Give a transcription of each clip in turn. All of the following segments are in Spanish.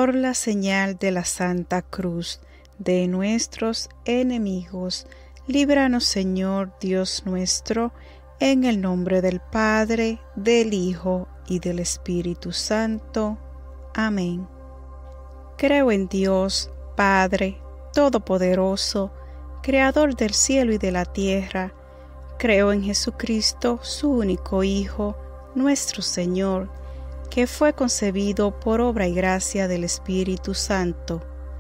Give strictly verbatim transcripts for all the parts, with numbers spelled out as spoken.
por la señal de la Santa Cruz de nuestros enemigos, líbranos, Señor Dios nuestro, en el nombre del Padre, del Hijo y del Espíritu Santo. Amén. Creo en Dios, Padre Todopoderoso, Creador del cielo y de la tierra. Creo en Jesucristo, su único Hijo, nuestro Señor, que fue concebido por obra y gracia del Espíritu Santo.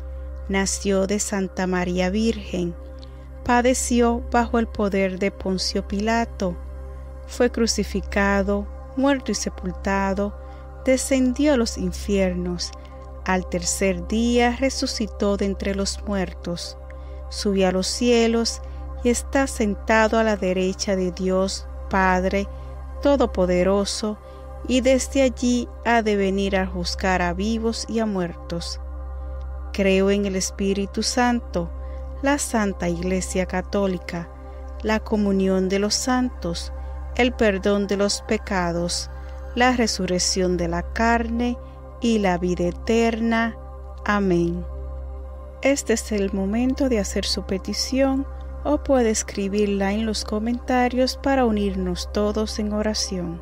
Nació de Santa María Virgen, padeció bajo el poder de Poncio Pilato, fue crucificado, muerto y sepultado, descendió a los infiernos, al tercer día resucitó de entre los muertos, subió a los cielos y está sentado a la derecha de Dios Padre Todopoderoso, y desde allí ha de venir a juzgar a vivos y a muertos. Creo en el Espíritu Santo, la Santa Iglesia Católica, la comunión de los santos, el perdón de los pecados, la resurrección de la carne y la vida eterna. Amén. Este es el momento de hacer su petición, o puede escribirla en los comentarios para unirnos todos en oración.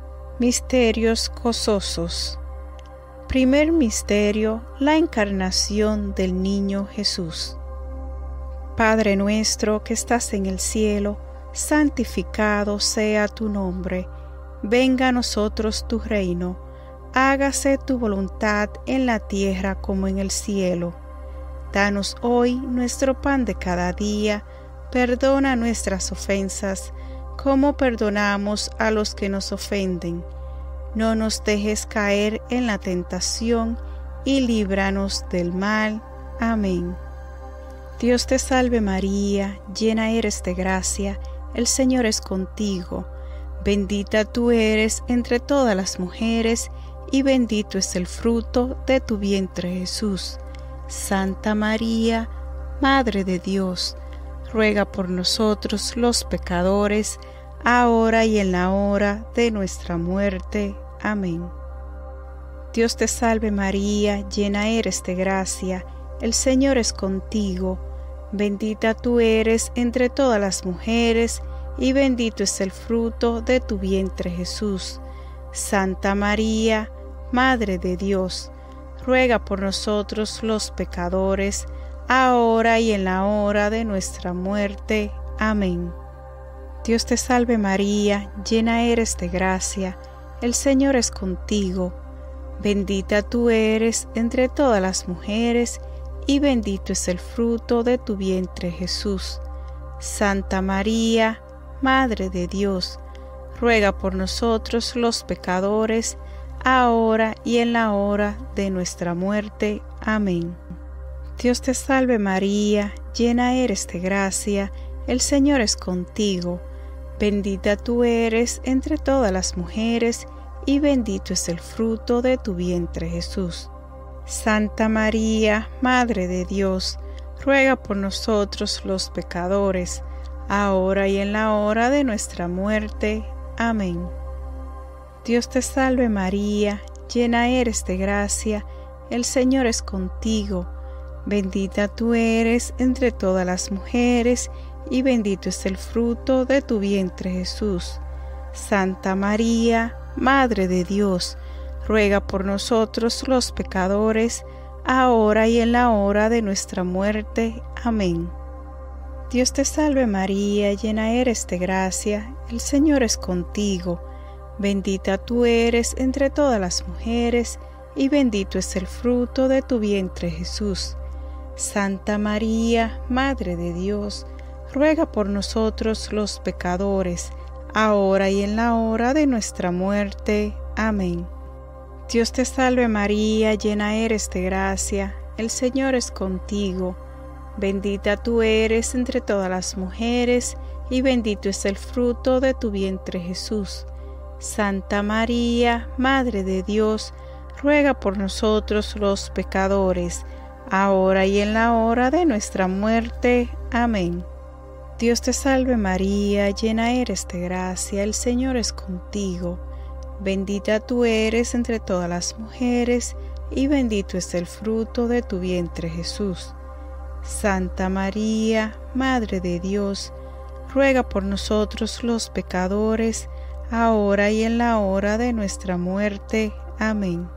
Misterios gozosos. Primer misterio: la encarnación del niño Jesús. Padre nuestro que estás en el cielo, santificado sea tu nombre. Venga a nosotros tu reino. Hágase tu voluntad en la tierra como en el cielo. Danos hoy nuestro pan de cada día. Perdona nuestras ofensas, como perdonamos a los que nos ofenden. No nos dejes caer en la tentación, y líbranos del mal. Amén. Dios te salve María, llena eres de gracia, el Señor es contigo. Bendita tú eres entre todas las mujeres, y bendito es el fruto de tu vientre Jesús. Santa María, Madre de Dios, ruega por nosotros los pecadores, ahora y en la hora de nuestra muerte. Amén. Dios te salve María, llena eres de gracia, el Señor es contigo. Bendita tú eres entre todas las mujeres, y bendito es el fruto de tu vientre Jesús. Santa María, Madre de Dios, ruega por nosotros los pecadores, ahora y en la hora de nuestra muerte. Amén. Dios te salve María, llena eres de gracia, el Señor es contigo. Bendita tú eres entre todas las mujeres, y bendito es el fruto de tu vientre Jesús. Santa María, Madre de Dios, ruega por nosotros los pecadores, ahora y en la hora de nuestra muerte. Amén. Dios te salve María, llena eres de gracia, el Señor es contigo. Bendita tú eres entre todas las mujeres, y bendito es el fruto de tu vientre Jesús. Santa María, Madre de Dios, ruega por nosotros los pecadores, ahora y en la hora de nuestra muerte. Amén. Dios te salve María, llena eres de gracia, el Señor es contigo. Bendita tú eres entre todas las mujeres, y bendito es el fruto de tu vientre Jesús. Santa María, Madre de Dios, ruega por nosotros los pecadores, ahora y en la hora de nuestra muerte. Amén. Dios te salve María, llena eres de gracia, el Señor es contigo. Bendita tú eres entre todas las mujeres, y bendito es el fruto de tu vientre Jesús. Santa María, Madre de Dios, ruega por nosotros los pecadores, ahora y en la hora de nuestra muerte. Amén. Dios te salve María, llena eres de gracia, el Señor es contigo. Bendita tú eres entre todas las mujeres, y bendito es el fruto de tu vientre Jesús. Santa María, Madre de Dios, ruega por nosotros los pecadores, ahora y en la hora de nuestra muerte. Amén. Dios te salve María, llena eres de gracia, el Señor es contigo. Bendita tú eres entre todas las mujeres, y bendito es el fruto de tu vientre Jesús. Santa María, Madre de Dios, ruega por nosotros los pecadores, ahora y en la hora de nuestra muerte. Amén.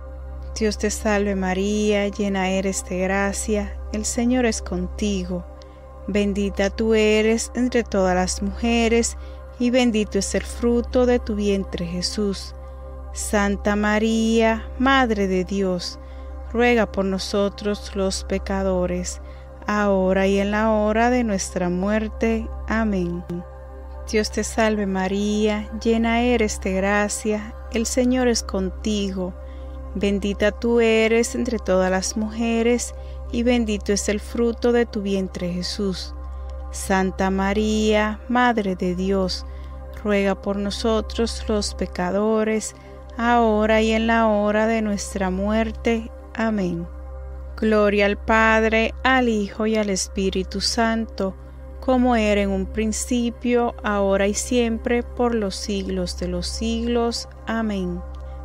Dios te salve María, llena eres de gracia, el Señor es contigo. Bendita tú eres entre todas las mujeres, y bendito es el fruto de tu vientre Jesús. Santa María, Madre de Dios, ruega por nosotros los pecadores, ahora y en la hora de nuestra muerte. Amén. Dios te salve María, llena eres de gracia, el Señor es contigo. Bendita tú eres entre todas las mujeres, y bendito es el fruto de tu vientre Jesús. Santa María, Madre de Dios, ruega por nosotros los pecadores, ahora y en la hora de nuestra muerte. Amén. Gloria al Padre, al Hijo y al Espíritu Santo, como era en un principio, ahora y siempre, por los siglos de los siglos. Amén.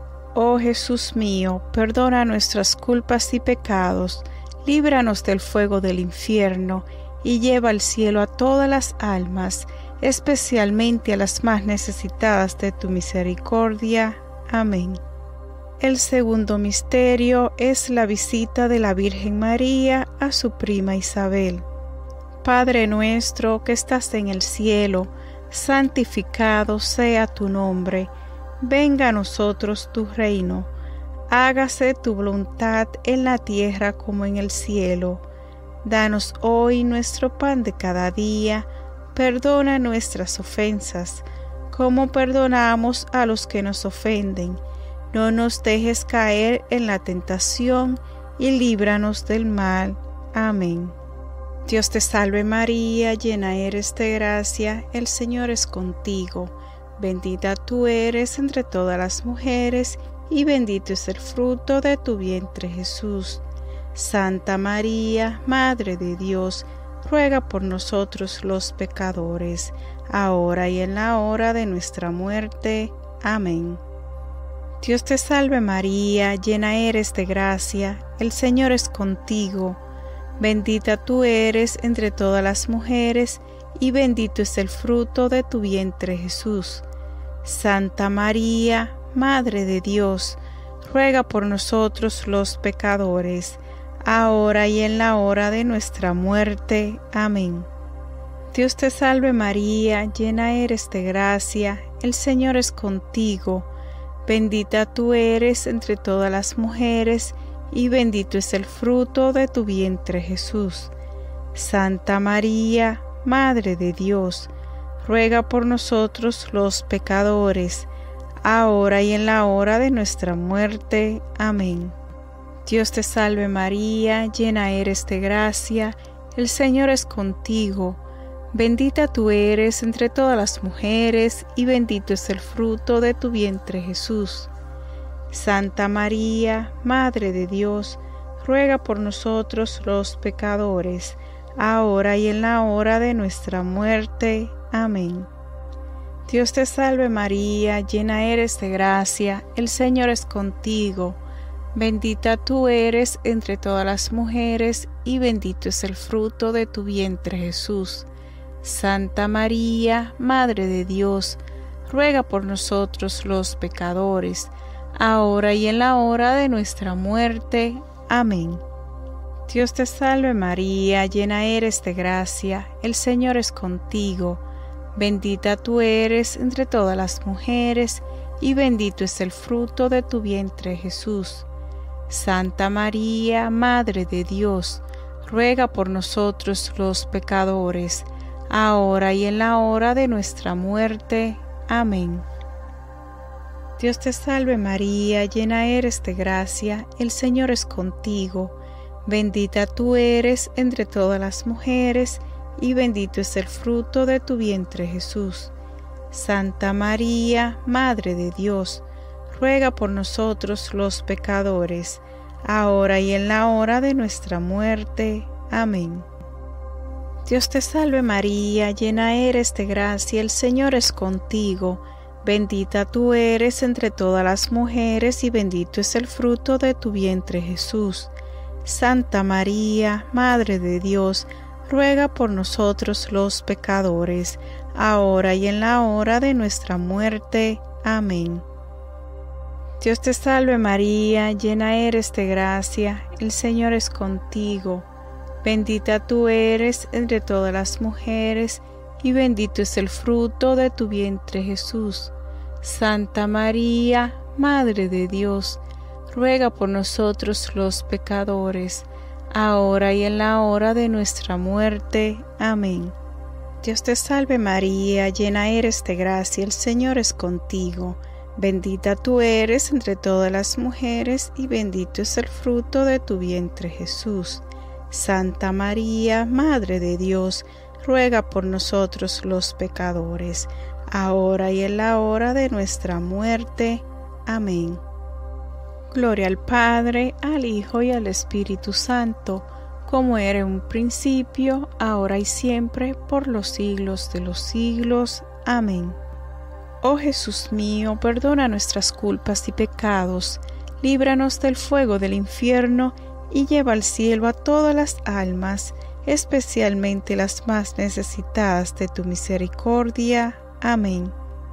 Oh Jesús mío, perdona nuestras culpas y pecados, líbranos del fuego del infierno, y lleva al cielo a todas las almas, especialmente a las más necesitadas de tu misericordia. Amén. El segundo misterio es la visita de la Virgen María a su prima Isabel. Padre nuestro que estás en el cielo, santificado sea tu nombre. Venga a nosotros tu reino. Hágase tu voluntad en la tierra como en el cielo. Danos hoy nuestro pan de cada día. Perdona nuestras ofensas, como perdonamos a los que nos ofenden. No nos dejes caer en la tentación, y líbranos del mal. Amén. Dios te salve María, llena eres de gracia, el Señor es contigo. Bendita tú eres entre todas las mujeres, y bendito es el fruto de tu vientre Jesús. Santa María, Madre de Dios, ruega por nosotros los pecadores, ahora y en la hora de nuestra muerte. Amén. Dios te salve María, llena eres de gracia, el Señor es contigo. Bendita tú eres entre todas las mujeres, y bendito es el fruto de tu vientre Jesús. Santa María, Madre de Dios, ruega por nosotros los pecadores, ahora y en la hora de nuestra muerte. Amén. Dios te salve María, llena eres de gracia, el Señor es contigo. Bendita tú eres entre todas las mujeres, y bendito es el fruto de tu vientre Jesús. Santa María, Madre de Dios, ruega por nosotros los pecadores, ahora y en la hora de nuestra muerte. Amén. Dios te salve María, llena eres de gracia, el Señor es contigo. Bendita tú eres entre todas las mujeres, y bendito es el fruto de tu vientre Jesús. Santa María, Madre de Dios, ruega por nosotros los pecadores, ahora y en la hora de nuestra muerte. Amén. Dios te salve María, llena eres de gracia, el Señor es contigo. Bendita tú eres entre todas las mujeres, y bendito es el fruto de tu vientre Jesús. Santa María, Madre de Dios, ruega por nosotros los pecadores, ahora y en la hora de nuestra muerte. Amén. Dios te salve María, llena eres de gracia, el Señor es contigo. Bendita tú eres entre todas las mujeres, y bendito es el fruto de tu vientre Jesús. Santa María, Madre de Dios, ruega por nosotros los pecadores, ahora y en la hora de nuestra muerte. Amén. Dios te salve María, llena eres de gracia, el Señor es contigo. Bendita tú eres entre todas las mujeres, y bendito es el fruto de tu vientre Jesús. Santa María, Madre de Dios, ruega por nosotros los pecadores, ahora y en la hora de nuestra muerte. Amén. Dios te salve María, llena eres de gracia, el Señor es contigo. Bendita tú eres entre todas las mujeres y bendito es el fruto de tu vientre Jesús. Santa María, Madre de Dios, ruega por nosotros los pecadores, ahora y en la hora de nuestra muerte. Amén. Dios te salve María, llena eres de gracia, el Señor es contigo. Bendita tú eres entre todas las mujeres, y bendito es el fruto de tu vientre Jesús. Santa María, Madre de Dios, ruega por nosotros los pecadores, ahora y en la hora de nuestra muerte. Amén. Dios te salve María, llena eres de gracia, el Señor es contigo. Bendita tú eres entre todas las mujeres, y bendito es el fruto de tu vientre Jesús. Santa María, Madre de Dios, ruega por nosotros los pecadores, ahora y en la hora de nuestra muerte. Amén. Gloria al Padre, al Hijo y al Espíritu Santo, como era en un principio, ahora y siempre, por los siglos de los siglos. Amén. Oh Jesús mío, perdona nuestras culpas y pecados, líbranos del fuego del infierno, y lleva al cielo a todas las almas, especialmente las más necesitadas de tu misericordia. Amén.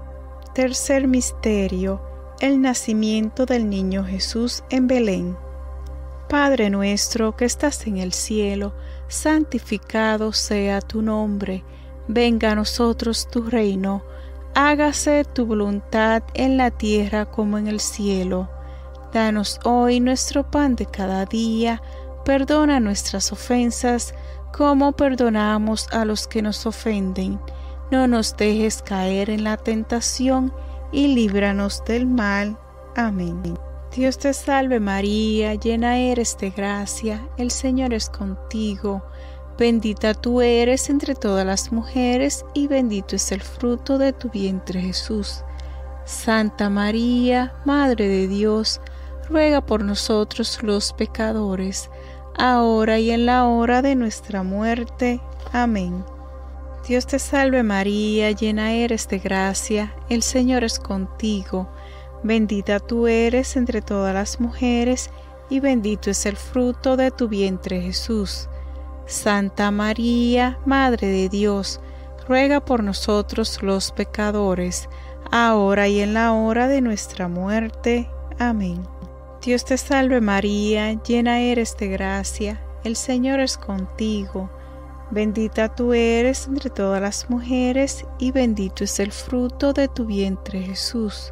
Tercer misterio: el nacimiento del niño Jesús en Belén. Padre nuestro que estás en el cielo, santificado sea tu nombre. Venga a nosotros tu reino. Hágase tu voluntad en la tierra como en el cielo. Danos hoy nuestro pan de cada día. Perdona nuestras ofensas, como perdonamos a los que nos ofenden. No nos dejes caer en la tentación, y líbranos del mal. Amén. Dios te salve María, llena eres de gracia, el Señor es contigo. Bendita tú eres entre todas las mujeres, y bendito es el fruto de tu vientre Jesús. Santa María, Madre de Dios, ruega por nosotros los pecadores, ahora y en la hora de nuestra muerte. Amén. Dios te salve María, llena eres de gracia, el Señor es contigo. Bendita tú eres entre todas las mujeres, y bendito es el fruto de tu vientre Jesús. Santa María, Madre de Dios, ruega por nosotros los pecadores, ahora y en la hora de nuestra muerte. Amén. Dios te salve María, llena eres de gracia, el Señor es contigo. Bendita tú eres entre todas las mujeres, y bendito es el fruto de tu vientre Jesús.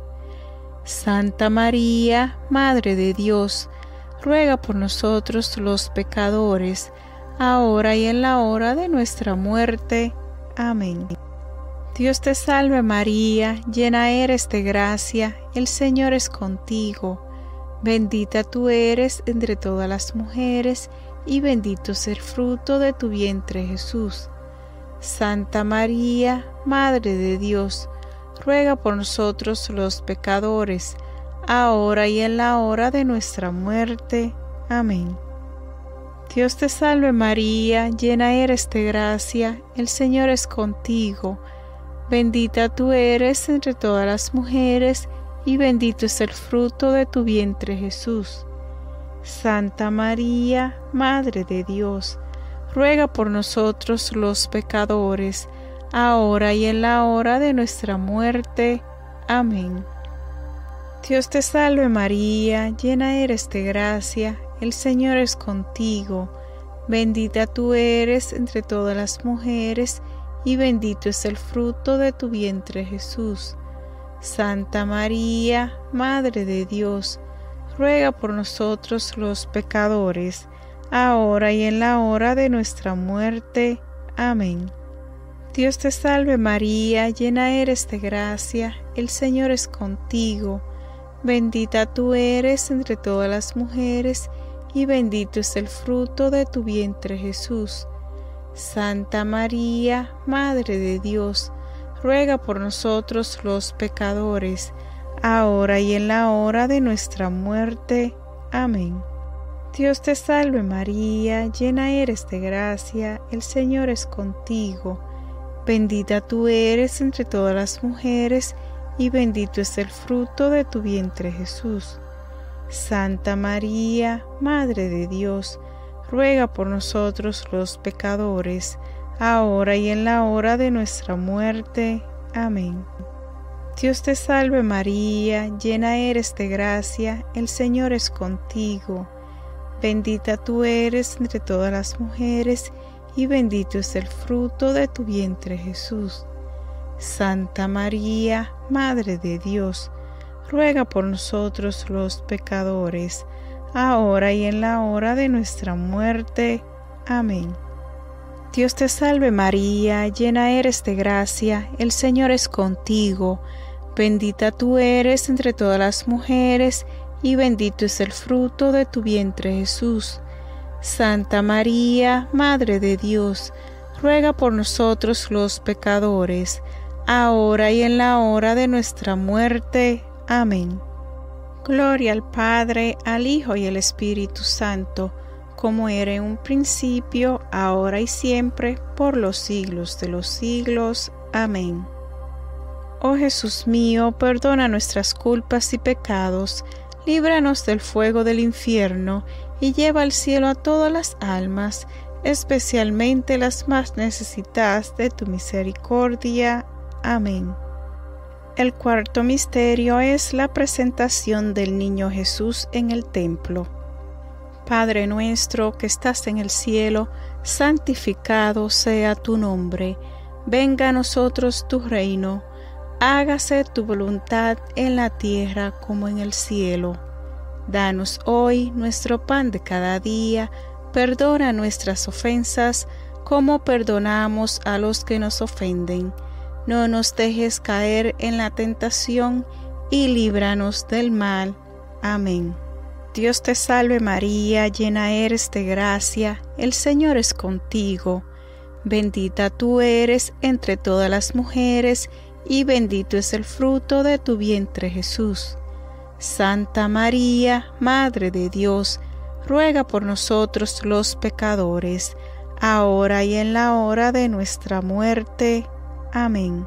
Santa María, Madre de Dios, ruega por nosotros los pecadores, ahora y en la hora de nuestra muerte. Amén. Dios te salve María, llena eres de gracia, el Señor es contigo. Bendita tú eres entre todas las mujeres, y bendito es el fruto de tu vientre Jesús. Santa María, Madre de Dios, ruega por nosotros los pecadores, ahora y en la hora de nuestra muerte. Amén. Dios te salve María, llena eres de gracia, el Señor es contigo. Bendita tú eres entre todas las mujeres, y bendito es el fruto de tu vientre Jesús. Santa María, Madre de Dios, ruega por nosotros los pecadores, ahora y en la hora de nuestra muerte. Amén. Dios te salve María, llena eres de gracia, el Señor es contigo. Bendita tú eres entre todas las mujeres, y bendito es el fruto de tu vientre Jesús. Santa María, Madre de Dios, ruega por nosotros los pecadores, ahora y en la hora de nuestra muerte. Amén. Dios te salve María, llena eres de gracia, el Señor es contigo. Bendita tú eres entre todas las mujeres, y bendito es el fruto de tu vientre Jesús. Santa María, Madre de Dios, ruega por nosotros los pecadores, ahora y en la hora de nuestra muerte. Amén. Dios te salve María, llena eres de gracia, el Señor es contigo. Bendita tú eres entre todas las mujeres, y bendito es el fruto de tu vientre Jesús. Santa María, Madre de Dios, ruega por nosotros los pecadores, ahora y en la hora de nuestra muerte. Amén. Dios te salve María, llena eres de gracia, el Señor es contigo. Bendita tú eres entre todas las mujeres, y bendito es el fruto de tu vientre Jesús. Santa María, Madre de Dios, ruega por nosotros los pecadores, ahora y en la hora de nuestra muerte. Amén. Dios te salve María, llena eres de gracia, el Señor es contigo. Bendita tú eres entre todas las mujeres, y bendito es el fruto de tu vientre Jesús. Santa María, Madre de Dios, ruega por nosotros los pecadores, ahora y en la hora de nuestra muerte. Amén. Gloria al Padre, al Hijo y al Espíritu Santo, como era en un principio, ahora y siempre, por los siglos de los siglos. Amén. Oh Jesús mío, perdona nuestras culpas y pecados, líbranos del fuego del infierno, y lleva al cielo a todas las almas, especialmente las más necesitadas de tu misericordia. Amén. El cuarto misterio es la presentación del niño Jesús en el templo. Padre nuestro que estás en el cielo, santificado sea tu nombre. Venga a nosotros tu reino. Hágase tu voluntad en la tierra como en el cielo. Danos hoy nuestro pan de cada día. Perdona nuestras ofensas, como perdonamos a los que nos ofenden. No nos dejes caer en la tentación, y líbranos del mal. Amén. Dios te salve María, llena eres de gracia, el Señor es contigo. Bendita tú eres entre todas las mujeres, y bendito es el fruto de tu vientre Jesús. Santa María, Madre de Dios, ruega por nosotros los pecadores, ahora y en la hora de nuestra muerte. Amén.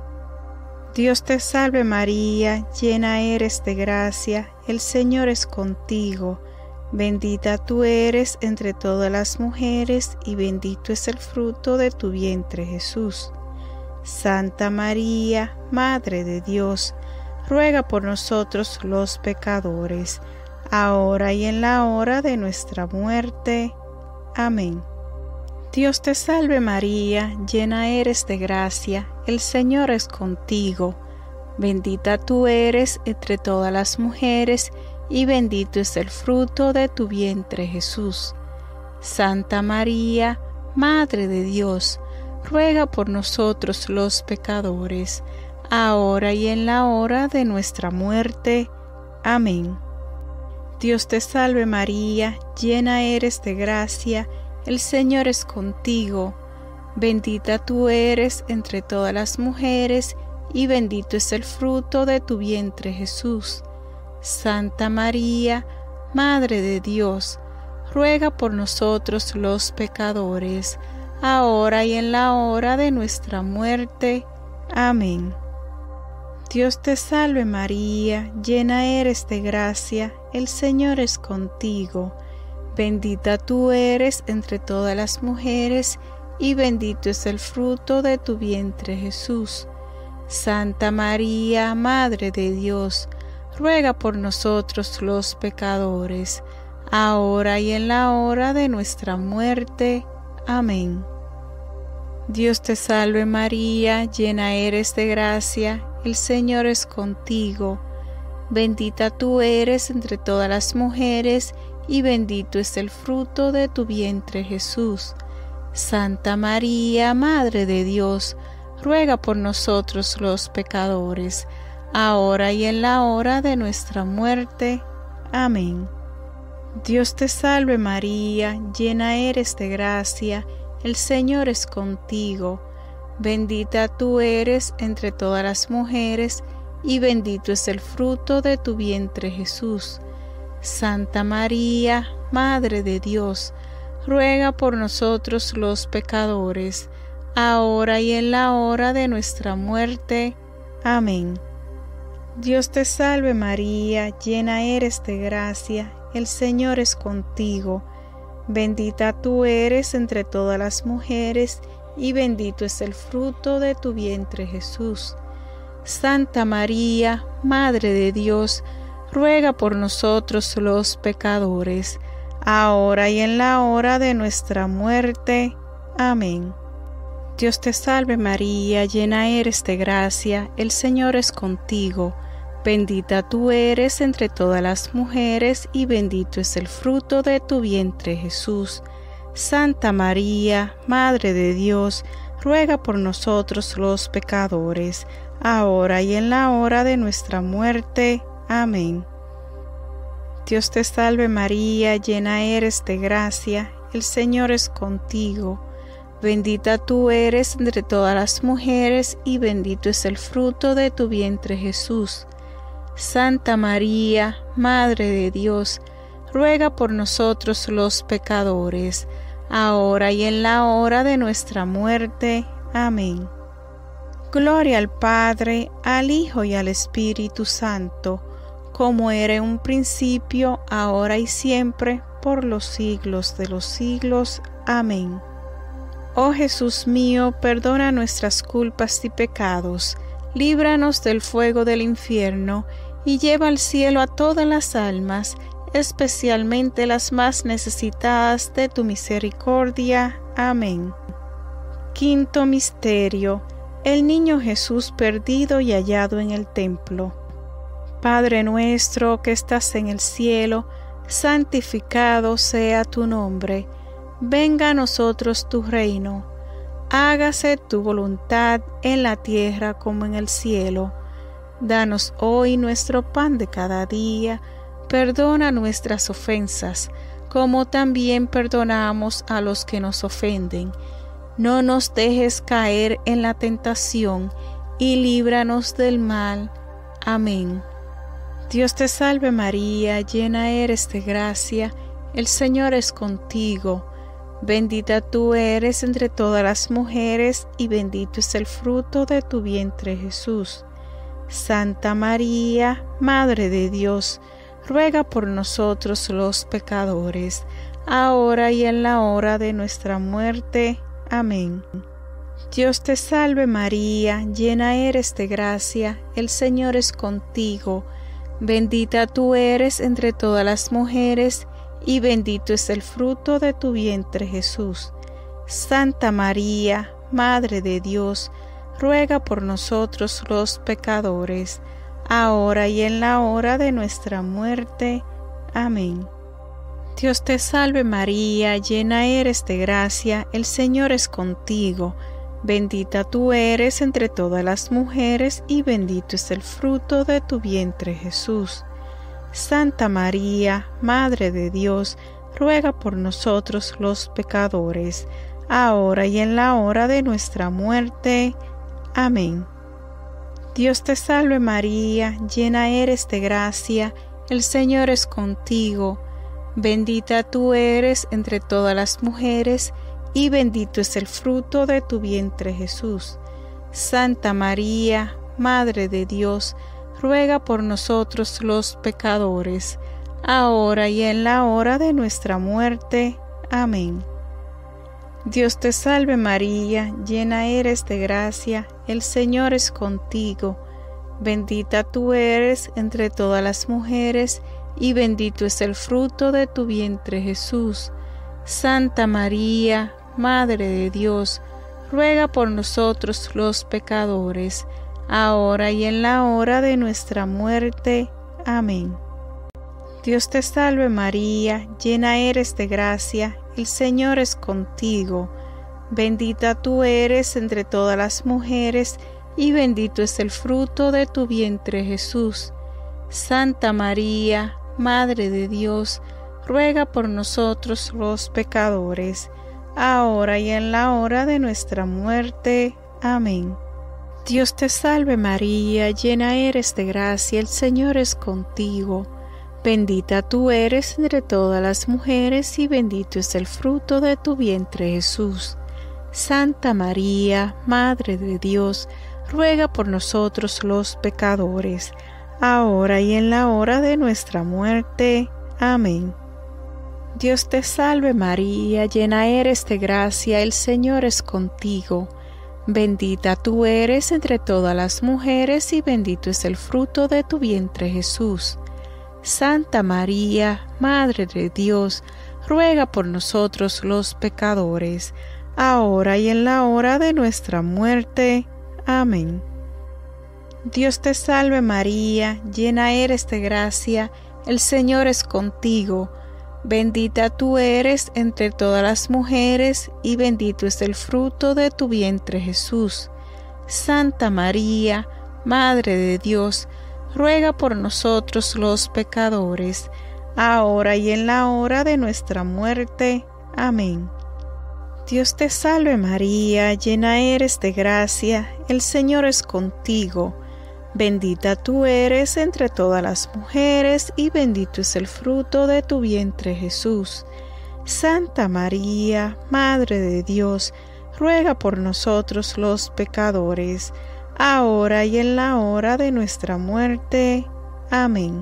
Dios te salve María, llena eres de gracia, el Señor es contigo. Bendita tú eres entre todas las mujeres, y bendito es el fruto de tu vientre Jesús. Santa María, Madre de Dios, ruega por nosotros los pecadores, ahora y en la hora de nuestra muerte. Amén. Dios te salve María, llena eres de gracia, el Señor es contigo. Bendita tú eres entre todas las mujeres, y bendito es el fruto de tu vientre Jesús. Santa María, Madre de Dios, ruega por nosotros los pecadores, ahora y en la hora de nuestra muerte. Amén. Dios te salve María, llena eres de gracia, el Señor es contigo. Bendita tú eres entre todas las mujeres, y bendito es el fruto de tu vientre Jesús. Santa María, Madre de Dios, ruega por nosotros los pecadores, ahora y en la hora de nuestra muerte. Amén. Dios te salve María, llena eres de gracia, el Señor es contigo. Bendita tú eres entre todas las mujeres, y bendito es el fruto de tu vientre Jesús. Santa María, Madre de Dios, ruega por nosotros los pecadores, ahora y en la hora de nuestra muerte. Amén. Dios te salve María, llena eres de gracia, el Señor es contigo. Bendita tú eres entre todas las mujeres, y bendito es el fruto de tu vientre Jesús. Santa María, Madre de Dios, ruega por nosotros los pecadores, ahora y en la hora de nuestra muerte. Amén. Dios te salve María, llena eres de gracia, el Señor es contigo. Bendita tú eres entre todas las mujeres, y bendito es el fruto de tu vientre Jesús. Santa María, Madre de Dios, ruega por nosotros los pecadores, ahora y en la hora de nuestra muerte. Amén. Dios te salve María, llena eres de gracia, el Señor es contigo. Bendita tú eres entre todas las mujeres, y bendito es el fruto de tu vientre Jesús. Santa María, Madre de Dios, ruega por nosotros los pecadores, ahora y en la hora de nuestra muerte. Amén. Dios te salve María, llena eres de gracia, el Señor es contigo. Bendita tú eres entre todas las mujeres, y bendito es el fruto de tu vientre Jesús. Santa María, Madre de Dios, ruega por nosotros los pecadores, ahora y en la hora de nuestra muerte. Amén. Dios te salve María, llena eres de gracia, el Señor es contigo. Bendita tú eres entre todas las mujeres, y bendito es el fruto de tu vientre Jesús. Santa María, Madre de Dios, ruega por nosotros los pecadores, ahora y en la hora de nuestra muerte. Amén. Gloria al Padre, al Hijo y al Espíritu Santo, como era en un principio, ahora y siempre, por los siglos de los siglos. Amén. Oh Jesús mío, perdona nuestras culpas y pecados, líbranos del fuego del infierno, y lleva al cielo a todas las almas, especialmente las más necesitadas de tu misericordia. Amén. Quinto misterio: el niño Jesús perdido y hallado en el templo. Padre nuestro que estás en el cielo, santificado sea tu nombre. Venga a nosotros tu reino. Hágase tu voluntad en la tierra como en el cielo. Danos hoy nuestro pan de cada día. Perdona nuestras ofensas, como también perdonamos a los que nos ofenden. No nos dejes caer en la tentación, y líbranos del mal. Amén. Dios te salve María, llena eres de gracia, el Señor es contigo. Bendita tú eres entre todas las mujeres, y bendito es el fruto de tu vientre Jesús. Santa María, Madre de Dios, ruega por nosotros los pecadores, ahora y en la hora de nuestra muerte. Amén. Dios te salve María, llena eres de gracia, el Señor es contigo. Bendita tú eres entre todas las mujeres, y bendito es el fruto de tu vientre Jesús. Santa María, Madre de Dios, ruega por nosotros los pecadores, ahora y en la hora de nuestra muerte. Amén. Dios te salve María, llena eres de gracia, el Señor es contigo. Bendita tú eres entre todas las mujeres, y bendito es el fruto de tu vientre Jesús. Santa María, Madre de Dios, ruega por nosotros los pecadores, ahora y en la hora de nuestra muerte. Amén. Dios te salve María, llena eres de gracia, el Señor es contigo. Bendita tú eres entre todas las mujeres, y bendito es el fruto de tu vientre Jesús. Santa María, Madre de Dios, ruega por nosotros los pecadores, ahora y en la hora de nuestra muerte. Amén. Dios te salve María, llena eres de gracia, el Señor es contigo. Bendita tú eres entre todas las mujeres, y bendito es el fruto de tu vientre Jesús. Santa María, Madre de Dios, ruega por nosotros los pecadores, ahora y en la hora de nuestra muerte. Amén. Dios te salve María, llena eres de gracia, el Señor es contigo. Bendita tú eres entre todas las mujeres, y bendito es el fruto de tu vientre Jesús. Santa María, Madre de Dios, ruega por nosotros los pecadores, ahora y en la hora de nuestra muerte. Amén. Dios te salve María, llena eres de gracia, el Señor es contigo. Bendita tú eres entre todas las mujeres, y bendito es el fruto de tu vientre Jesús. Santa María, Madre de Dios, ruega por nosotros los pecadores, ahora y en la hora de nuestra muerte. Amén. Dios te salve María, llena eres de gracia, el Señor es contigo. Bendita tú eres entre todas las mujeres y bendito es el fruto de tu vientre Jesús. Santa María, Madre de Dios, ruega por nosotros los pecadores, ahora y en la hora de nuestra muerte. Amén. Dios te salve María, llena eres de gracia, el Señor es contigo. Bendita tú eres entre todas las mujeres y bendito es el fruto de tu vientre Jesús. Santa María, Madre de Dios, ruega por nosotros los pecadores, ahora y en la hora de nuestra muerte. Amén. Dios te salve María, llena eres de gracia, el Señor es contigo. Bendita tú eres entre todas las mujeres y bendito es el fruto de tu vientre Jesús. Santa María, Madre de Dios, ruega por nosotros los pecadores, ahora y en la hora de nuestra muerte. Amén.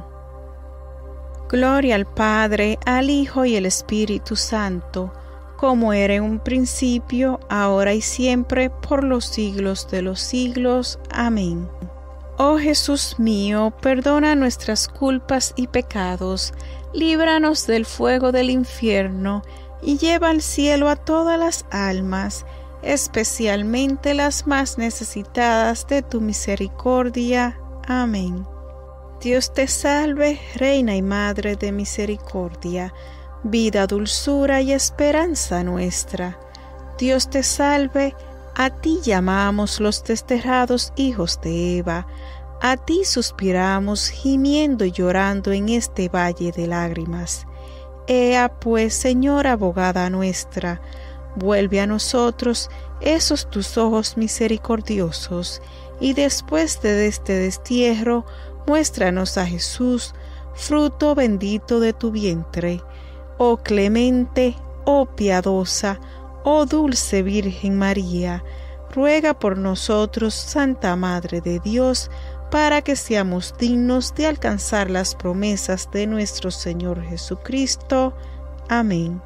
Gloria al Padre, al Hijo y al Espíritu Santo, como era en un principio, ahora y siempre, por los siglos de los siglos. Amén. Oh Jesús mío, perdona nuestras culpas y pecados, líbranos del fuego del infierno, y lleva al cielo a todas las almas, especialmente las más necesitadas de tu misericordia. Amén. Dios te salve, Reina y Madre de misericordia, vida, dulzura y esperanza nuestra. Dios te salve, a ti llamamos los desterrados hijos de Eva, a ti suspiramos gimiendo y llorando en este valle de lágrimas. Ea pues, Señora abogada nuestra, vuelve a nosotros esos tus ojos misericordiosos, y después de este destierro, muéstranos a Jesús, fruto bendito de tu vientre. Oh clemente, oh piadosa, oh dulce Virgen María, ruega por nosotros, Santa Madre de Dios, para que seamos dignos de alcanzar las promesas de nuestro Señor Jesucristo. Amén.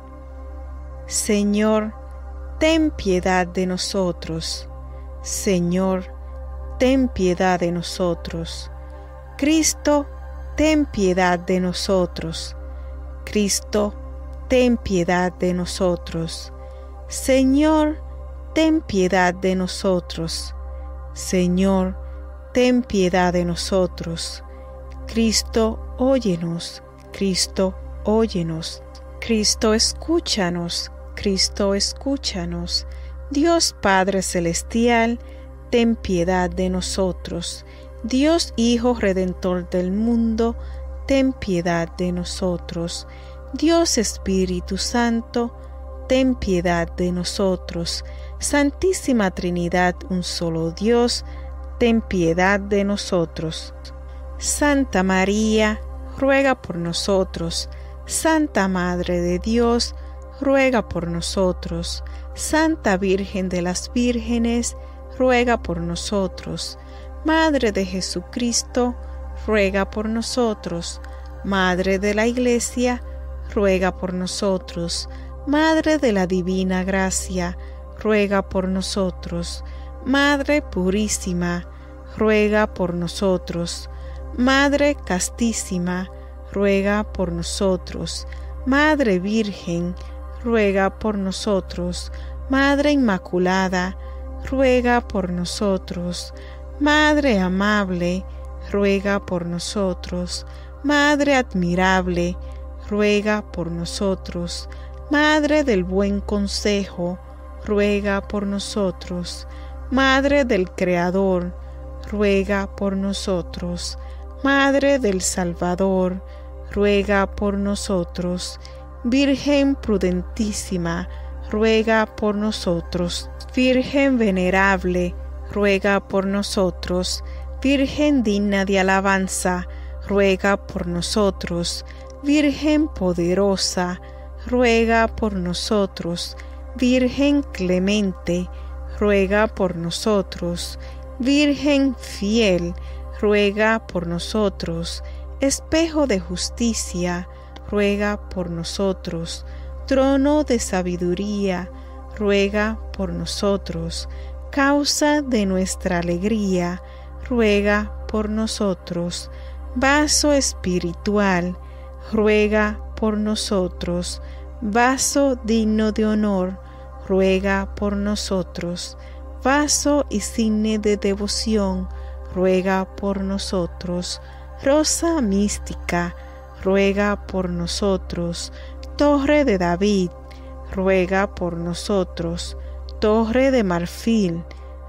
Señor, ten piedad de nosotros. Señor, ten piedad de nosotros. Cristo, ten piedad de nosotros. Cristo, ten piedad de nosotros. Señor, ten piedad de nosotros. Señor, ten piedad de nosotros. Cristo, óyenos. Cristo, óyenos. Cristo, escúchanos. Cristo, escúchanos. Dios Padre Celestial, ten piedad de nosotros. Dios Hijo Redentor del mundo, ten piedad de nosotros. Dios Espíritu Santo, ten piedad de nosotros. Santísima Trinidad, un solo Dios, ten piedad de nosotros. Santa María, ruega por nosotros. Santa Madre de Dios, ruega por nosotros. Santa Virgen de las Vírgenes, ruega por nosotros. Madre de Jesucristo, ruega por nosotros. Madre de la Iglesia, ruega por nosotros. Madre de la Divina Gracia, ruega por nosotros. Madre purísima, ruega por nosotros. Madre castísima, ruega por nosotros. Madre Virgen, ruega por nosotros. Madre Inmaculada, ruega por nosotros. Madre amable, ruega por nosotros. Madre admirable, ruega por nosotros. Madre del buen consejo, ruega por nosotros. Madre del Creador, ruega por nosotros. Madre del Salvador, ruega por nosotros. Virgen prudentísima, ruega por nosotros. Virgen venerable, ruega por nosotros. Virgen digna de alabanza, ruega por nosotros. Virgen poderosa, ruega por nosotros. Virgen clemente, ruega por nosotros. Virgen fiel, ruega por nosotros. Espejo de justicia, ruega por nosotros. Trono de sabiduría, ruega por nosotros. Causa de nuestra alegría, ruega por nosotros. Vaso espiritual, ruega por nosotros. Vaso digno de honor, ruega por nosotros. Vaso y signo de devoción, ruega por nosotros. Rosa mística, ruega por nosotros. Torre de David, ruega por nosotros. Torre de marfil,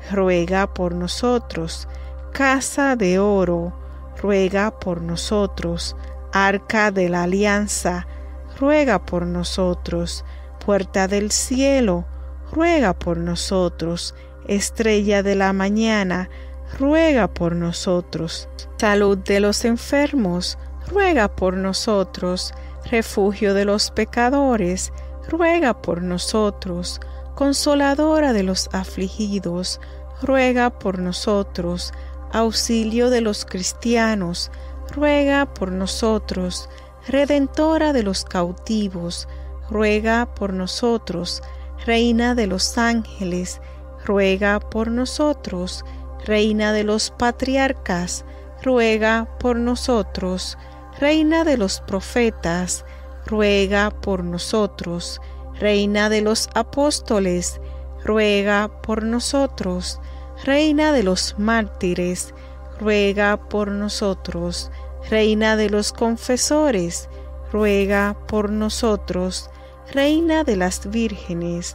ruega por nosotros. Casa de oro, ruega por nosotros. Arca de la alianza, ruega por nosotros. Puerta del cielo, ruega por nosotros. Estrella de la mañana, ruega por nosotros. Salud de los enfermos, ruega por nosotros. Refugio de los pecadores, ruega por nosotros. Consoladora de los afligidos, ruega por nosotros. Auxilio de los cristianos, ruega por nosotros. Redentora de los cautivos, ruega por nosotros. Reina de los ángeles, ruega por nosotros. Reina de los patriarcas, ruega por nosotros. Reina de los profetas, ruega por nosotros. Reina de los apóstoles, ruega por nosotros. Reina de los mártires, ruega por nosotros. Reina de los confesores, ruega por nosotros. Reina de las vírgenes,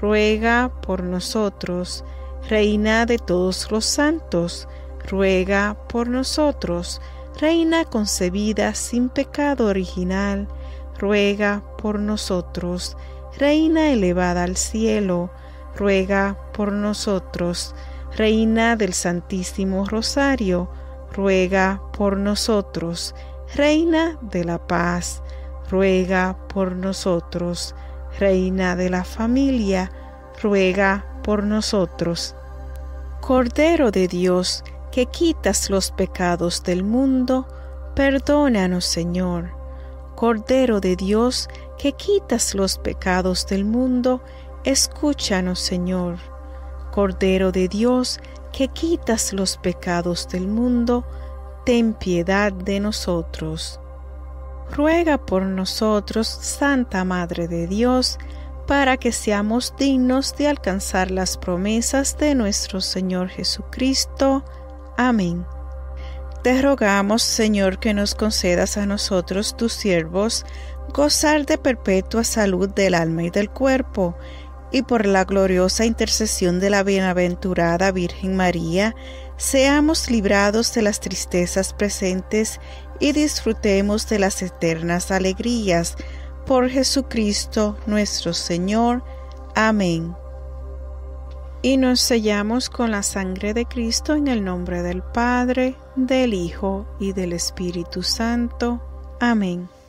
ruega por nosotros. Reina de todos los santos, ruega por nosotros. Reina concebida sin pecado original, ruega por nosotros. Reina elevada al cielo, ruega por nosotros. Reina del Santísimo Rosario, ruega por nosotros. Reina de la paz, ruega por nosotros. Reina de la familia, ruega por nosotros. Cordero de Dios, que quitas los pecados del mundo, perdónanos, Señor. Cordero de Dios, que quitas los pecados del mundo, escúchanos, Señor. Cordero de Dios, que quitas los pecados del mundo, ten piedad de nosotros. Ruega por nosotros, Santa Madre de Dios, para que seamos dignos de alcanzar las promesas de nuestro Señor Jesucristo. Amén. Te rogamos, Señor, que nos concedas a nosotros, tus siervos, gozar de perpetua salud del alma y del cuerpo, y por la gloriosa intercesión de la bienaventurada Virgen María, seamos librados de las tristezas presentes y disfrutemos de las eternas alegrías. Por Jesucristo nuestro Señor. Amén. Y nos sellamos con la sangre de Cristo en el nombre del Padre, del Hijo y del Espíritu Santo. Amén.